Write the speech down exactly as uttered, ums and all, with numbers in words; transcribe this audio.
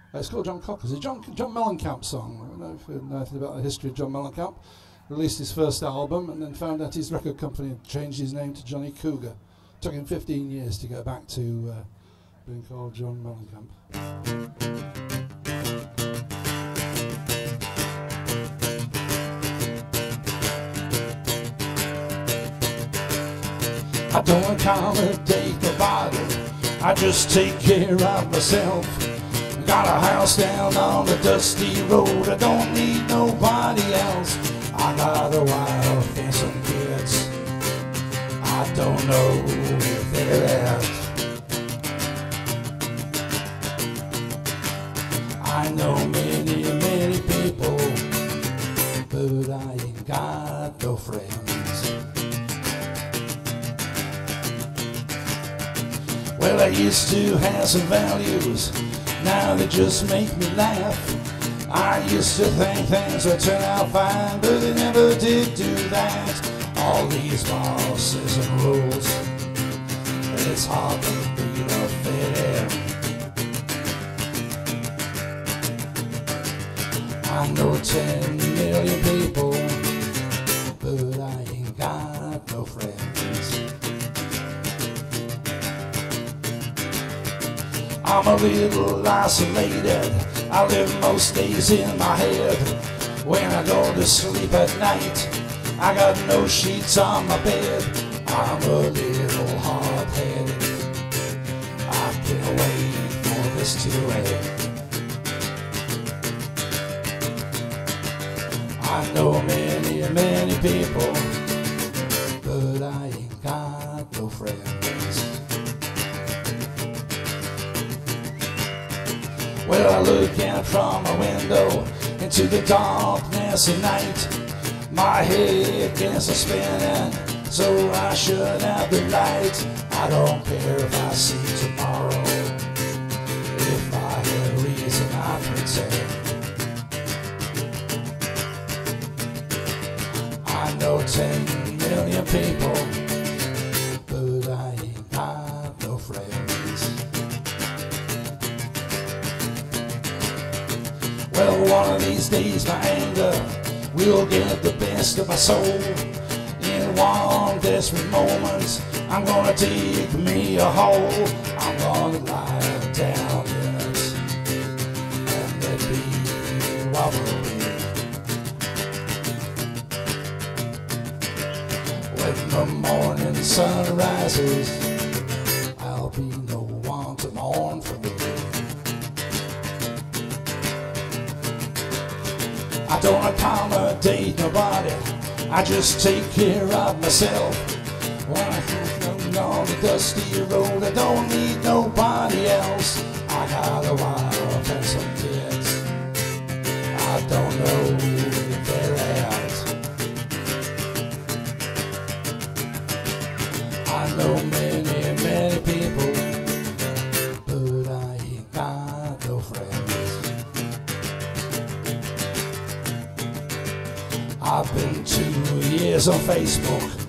Uh, it's called John Cocker. It's a John, John Mellencamp song. I don't know if you know anything about the history of John Mellencamp. Released his first album and then found out his record company had changed his name to Johnny Cougar. Took him fifteen years to go back to uh, being called John Mellencamp. I don't accommodate nobody, I just take care of myself. Got a house down on the dusty road, I don't need nobody else. I got a wife and some kids, I don't know if they're at. I know many, many people, but I ain't got no friends. Well, I used to have some values, now they just make me laugh. I used to think things would turn out fine, but they never did do that. All these bosses and rules, it's hard to be a fit in. I know ten million people, but I ain't got no friends. I'm a little isolated, I live most days in my head. When I go to sleep at night, I got no sheets on my bed. I'm a little hard-headed, I can't wait for this to end. I know many, many people, but I ain't got no friends. Well, I look out from my window into the darkness at night. My head gets a spinning, so I shut out the light. I don't care if I see tomorrow, if I had a reason I pretend. I know ten million people, but I ain't got no friends. Well, one of these days my anger will get the best of my soul. In one desperate moment, I'm gonna dig me a hole. I'm gonna lie down in it and let me wobble me. When the morning sun rises, I'll be no one to mourn for me. I don't accommodate nobody, I just take care of myself. When I come on the dusty road, I don't need nobody else. I got a wife and some kids, I don't know if they're at. I know many, many people, but I ain't got no friends. I've been two years on Facebook,